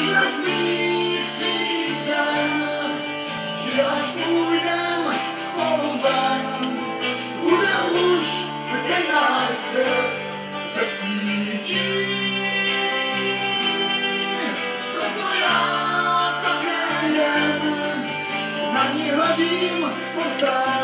na svý přivítal, že až půjdem spolu ven, bude už ten náš svět nesvítí. Proto já také jen na ní hledím zpozdá.